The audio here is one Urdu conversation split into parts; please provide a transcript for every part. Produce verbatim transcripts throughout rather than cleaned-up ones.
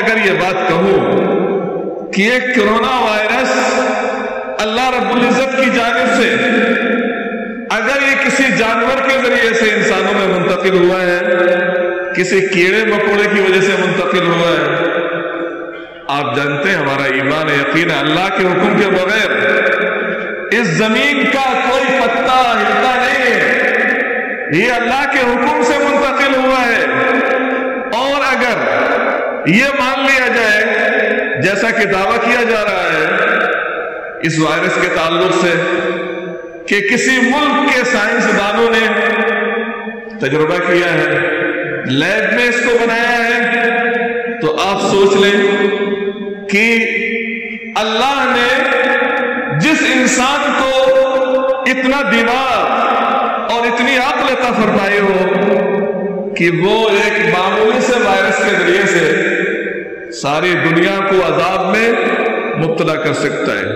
اگر یہ بات کہوں کہ ایک کرونا وائرس اللہ رب العزت کی جانب سے اگر یہ کسی جانور کے ذریعے سے انسانوں میں منتقل ہوا ہے، کسی کیڑے مکوڑے کی وجہ سے منتقل ہوا ہے، آپ جانتے ہیں ہمارا ایمان یقین ہے اللہ کے حکم کے بغیر اس زمین کا کوئی پتا ہلتا نہیں ہے، یہ اللہ کے حکم سے منتقل ہوا ہے۔ اور اگر یہ مان لیا جائے جیسا کہ دعویٰ کیا جا رہا ہے اس وائرس کے تعلق سے کہ کسی ملک کے سائنسدانوں نے تجربہ کیا ہے، لیب میں اس کو بنایا ہے، تو آپ سوچ لیں کہ اللہ نے جس انسان کو اتنا دماغ اور اتنی عقل عطا فرمائی ہو کہ وہ ایک معمولی سے وائرس کے ذریعے سے ساری دنیا کو عذاب میں مبتلا کر سکتا ہے،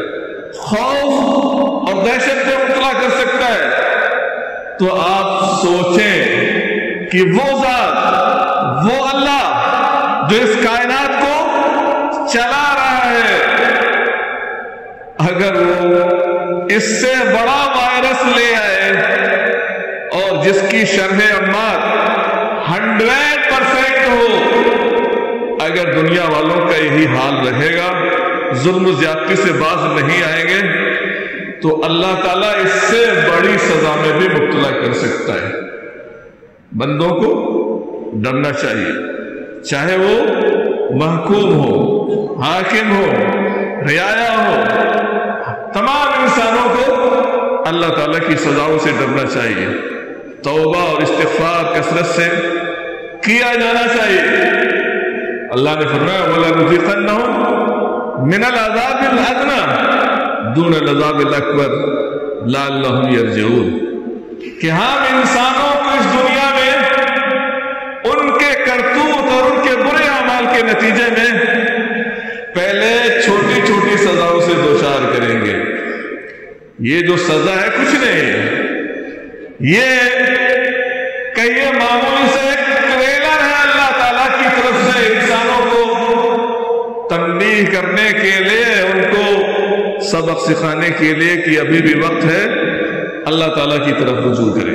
خوف اور دہشت میں مبتلا کر سکتا ہے، تو آپ سوچیں کہ وہ ذات، وہ اللہ جو اس کائنات کو چلا رہا ہے، اگر وہ اس سے بڑا وائرس لے آئے اور جس کی شرح امات ہنڈریڈ پرسینٹ ہو، اگر دنیا والوں کا یہی حال رہے گا، ظلم و زیادتی سے باز نہیں آئیں گے، تو اللہ تعالیٰ اس سے بڑی سزا میں بھی مبتلا کر سکتا ہے۔ بندوں کو ڈرنا چاہیے، چاہے وہ محکوم ہو، حاکم ہو، رعایا ہو، تمام انسانوں کو اللہ تعالیٰ کی سزاؤں سے ڈرنا چاہیے، توبہ اور استغفار کثرت سے کیا جانا چاہیے۔ اللہ نے فرمایا وَلَنُذِيقَنَّهُم مِّنَ الْعَذَابِ الْأَدْنَىٰ دُونَ الْعَذَابِ الْأَكْبَرِ لَعَلَّهُمْ يَرْجِعُونَ کہ ہم انسانوں کو اس دنیا میں ان کے کرتوت اور ان کے برے اعمال کے نتیجے میں پہلے چھوٹی چھوٹی سزاؤں سے دوچار کریں گے۔ یہ جو سزا ہے کچھ نہیں ہے، یہ کہ یہ معمولی سے ایک ٹریلر ہے اللہ تعالیٰ کی طرف سے انسانوں کو تنبیہ کرنے کے لیے، ان کو سبق سکھانے کے لیے کہ ابھی بھی وقت ہے، اللہ تعالیٰ کی طرف رجوع کریں۔